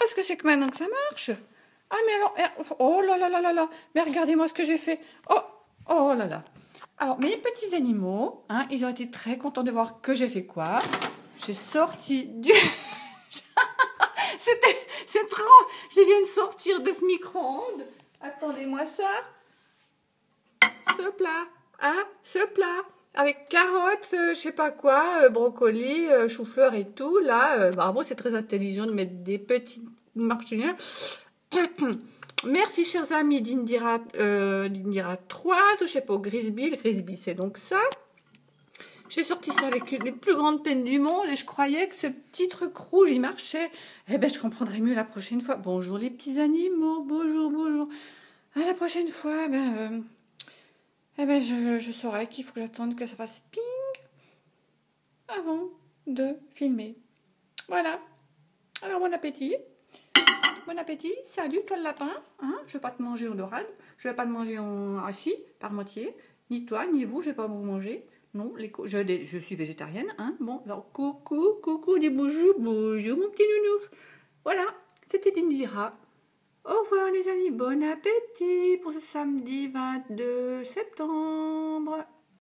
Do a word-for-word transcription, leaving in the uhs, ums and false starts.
parce que c'est que maintenant que ça marche. Ah, mais alors, oh là là là là là, mais regardez-moi ce que j'ai fait. Oh, oh là là. Alors, mes petits animaux, hein, ils ont été très contents de voir que j'ai fait quoi. J'ai sorti du... C'était, c'est trop... Je viens de sortir de ce micro-ondes. Attendez-moi ça. Ce plat, hein, ce plat. Avec carottes, euh, je sais pas quoi, euh, brocoli, euh, chou-fleur et tout. Là, euh, bravo, c'est très intelligent de mettre des petites marques. Merci, chers amis d'Indira euh, d'Indira trois, touchez pas au Grisby. Le Grisby, c'est donc ça. J'ai sorti ça avec les plus grandes peines du monde et je croyais que ce petit truc rouge, il marchait. Eh ben, je comprendrai mieux la prochaine fois. Bonjour les petits animaux, bonjour, bonjour. À la prochaine fois, ben, euh, eh ben, je, je saurai qu'il faut que j'attende que ça fasse ping avant de filmer. Voilà. Alors, bon appétit. Bon appétit. Salut, toi le lapin. Hein, je vais pas te manger en dorade. Je vais pas te manger en assis, par moitié. Ni toi, ni vous, je vais pas vous manger. Non, les je, je suis végétarienne. Hein. Bon, alors coucou, coucou, des bonjours, bonjour mon petit nounours. Voilà, c'était Indira. Au revoir les amis, bon appétit pour le samedi vingt-deux septembre.